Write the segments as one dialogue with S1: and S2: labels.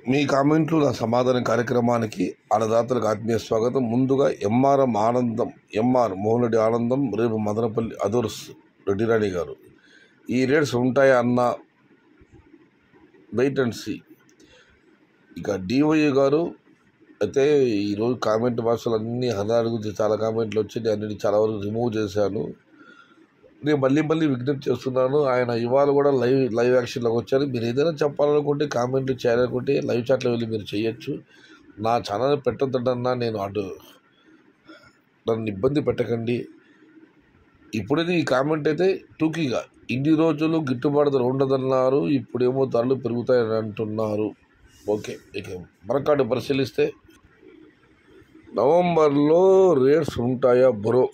S1: మీ కామెంట్లు నా సమాధాన కార్యక్రమానికి అన్నదాతలకు ఆత్మీయ స్వాగతం. ముందుగా ఎంఆర్ మోహన్ రెడ్డి ఆనందం, రేపు మదనపల్లి అదర్స్ రెడ్డిరాణి గారు. ఈ రేట్స్ ఉంటాయా అన్న వెయిట్ అండ్ సీ. ఇక డివై గారు అయితే ఈరోజు కామెంట్ బాక్సులు అన్నీ హదారి గురించి చాలా కామెంట్లు వచ్చి నేను అన్నిటి చాలా వరకు రిమూవ్ చేశాను. నేను మళ్ళీ విజ్ఞప్తి చేస్తున్నాను. ఆయన ఇవాళ కూడా లైవ్ యాక్షన్లోకి వచ్చారు. మీరు ఏదైనా చెప్పాలనుకుంటే కామెంట్లు చేయాలనుకుంటే లైవ్ చాట్లో వెళ్ళి మీరు చేయొచ్చు. నా ఛానల్ పెట్టొద్దన్నా నేను నన్ను ఇబ్బంది పెట్టకండి. ఇప్పుడైతే ఈ కామెంట్ అయితే టూకీగా ఇన్ని రోజులు గిట్టుబాటు ధర ఉండదన్నారు, ఇప్పుడేమో ధరలు పెరుగుతాయని అంటున్నారు. ఓకే, ఇక మరొకటి పరిశీలిస్తే నవంబర్లో రేట్స్ ఉంటాయా బ్రో?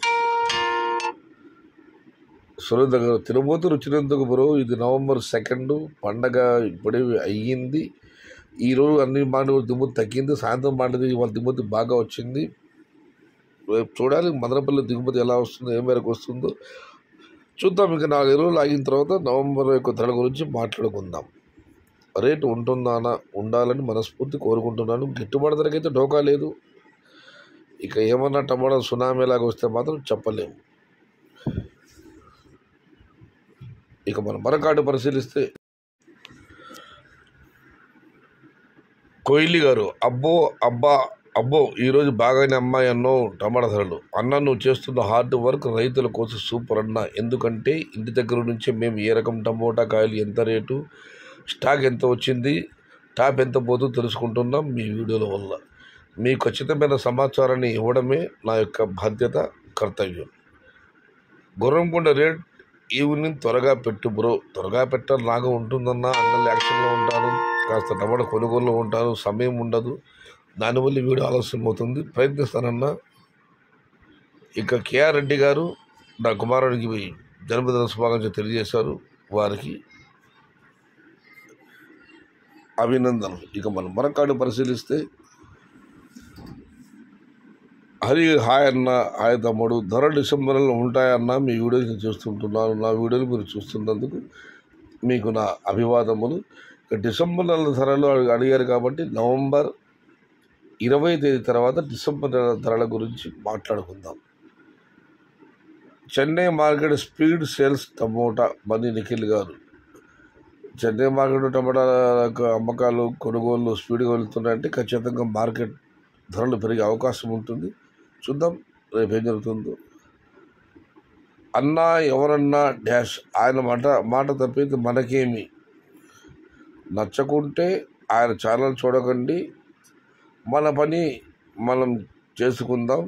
S1: సురేంద్ర గారు, తిరుపతి రుచినందుకు బ్రో, ఇది November 2 పండగ ఇప్పుడే అయ్యింది. ఈరోజు అన్ని మాటలు దిగుమతి తగ్గింది. సాయంత్రం మాటది వాళ్ళ దిగుమతి బాగా వచ్చింది. చూడాలి మదనపల్లి దిగుమతి ఎలా వస్తుందో, ఏ మేరకు వస్తుందో చూద్దాం. ఇంకా 4 రోజులు ఆగిన తర్వాత నవంబర్ యొక్క ధరల గురించి మాట్లాడుకుందాం. రేటు ఉండాలని మనస్ఫూర్తి కోరుకుంటున్నాను. గిట్టుబాటు ధరకైతే డోకా లేదు. ఇక ఏమన్నా టమాటా సునామీలాగా వస్తే మాత్రం చెప్పలేము. ఇక మనం మరొకటి పరిశీలిస్తే కోయిలి గారు, అబ్బో ఈరోజు బాగానే అమ్మాయి అన్నో టమాటా ధరలు. అన్న నువ్వు చేస్తున్న హార్డ్ వర్క్ రైతుల కోసం సూపర్ అన్న. ఎందుకంటే ఇంటి దగ్గర నుంచి మేము ఏ రకం టమోటా కాయలు, ఎంత రేటు, స్టాక్ ఎంత వచ్చింది, టాప్ ఎంత పోతుందో తెలుసుకుంటున్నాం మీ వీడియోల వల్ల. మీ ఖచ్చితమైన సమాచారాన్ని ఇవ్వడమే నా యొక్క బాధ్యత, కర్తవ్యం. గుర్రంకొండ రేట్ ఈవినింగ్ త్వరగా పెట్టు బ్రో. త్వరగా పెట్టాలి లాగా ఉంటుందన్నా. అంగల్ యాక్షన్లో ఉంటాను, కాస్త టమాటా కొనుగోలులో ఉంటాను, సమయం ఉండదు. దానివల్ల వీడియో ఆలస్యం అవుతుంది. ప్రయత్నిస్తానన్నా. ఇక కేఆర్ రెడ్డి గారు నా కుమారుడికి జన్మదిన శుభాకాంక్షలు తెలియజేశారు. వారికి అభినందనలు. ఇక మనం మరొకటి పరిశీలిస్తే హాయ్ అన్న, హాయ్ తమ్ముడు. ధర డిసెంబర్లో ఉంటాయన్న. మీ వీడియోస్ నేను చూస్తుంటున్నాను. నా వీడియోలు మీరు చూస్తున్నందుకు మీకు నా అభివాదములు. డిసెంబర్ నెల ధరలు అడిగారు కాబట్టి November 20 తర్వాత డిసెంబర్ నెల ధరల గురించి మాట్లాడుకుందాం. Chennai market speed sales tomato బండి నిఖిల్ గారు. చెన్నై మార్కెట్ టమాటా అమ్మకాలు కొనుగోలు స్పీడ్గా వెళ్తున్నాయంటే ఖచ్చితంగా మార్కెట్ ధరలు పెరిగే అవకాశం ఉంటుంది. చూద్దాం రేపు ఏం జరుగుతుందో. అన్నా ఎవరన్నా డాష్ ఆయన మాట తప్పితే మనకేమి. నచ్చకుంటే ఆయన ఛానల్ చూడకండి, మన పని మనం చేసుకుందాం.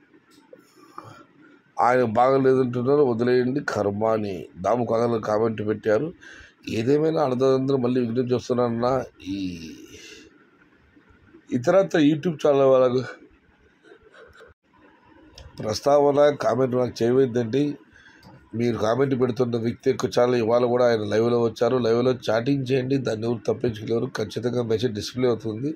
S1: ఆయన బాగలేదంటున్నారు, వదిలేయండి కర్మాని దాము కథలు కామెంట్ పెట్టారు. ఏదేమైనా అర్థందరూ మళ్ళీ విజ్ఞప్తి చేస్తున్నారన్న. ఈ ఇతరత్ర యూట్యూబ్ ఛానల్ వాళ్ళకు ప్రస్తావన కామెంట్ నాకు చేయవద్దండి. మీరు కామెంట్ పెడుతున్న వ్యక్తి యొక్క ఛానల్ ఇవాళ కూడా ఆయన లైవ్లో వచ్చారు. లైవ్లో చాటింగ్ చేయండి, దాన్ని ఎవరు తప్పించలేరు. ఖచ్చితంగా మెసేజ్ డిస్ప్లే అవుతుంది.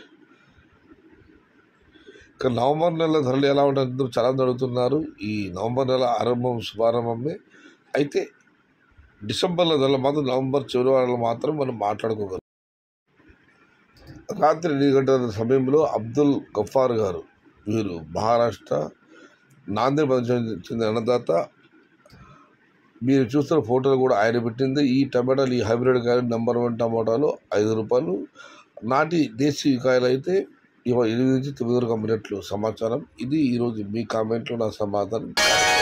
S1: ఇక నవంబర్ నెల ధరలు ఎలా ఉంటాయో చాలా అడుగుతున్నారు. ఈ నవంబర్ నెల శుభారంభమే అయితే. డిసెంబర్లో ధరలు మాత్రం నవంబర్ చివరి వారాలు మాత్రం మనం మాట్లాడుకోగలం. రాత్రి 2 గంటల సమయంలో అబ్దుల్ గఫార్ గారు, వీరు మహారాష్ట్ర నాందేడ్ చెందిన అన్నదాత. మీరు చూస్తున్న ఫోటోలు కూడా ఆయన పెట్టింది. ఈ టమాటాలు, ఈ హైబ్రిడ్ కాయలు నెంబర్ 1 టమాటాలు 5 రూపాయలు, నాటి దేశీ కాయలు అయితే 8 నుంచి 9 వరకు అమ్మినట్లు సమాచారం. ఇది ఈరోజు మీ కామెంట్లో నా సమాధానం.